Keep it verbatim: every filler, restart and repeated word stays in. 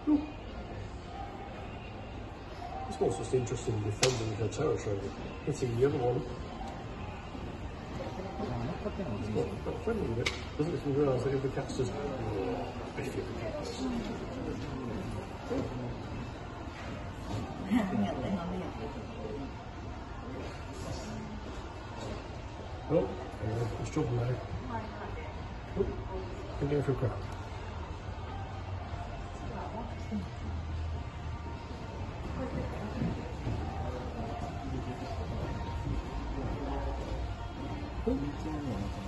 Ooh. This one's just interested in defending her territory, hitting the other one. It's not, not friendly with it. Doesn't even realise that if the cat's just... Especially if the cat does. Oh, anyway, it's trouble now. Oh, can go for a crowd. Oh.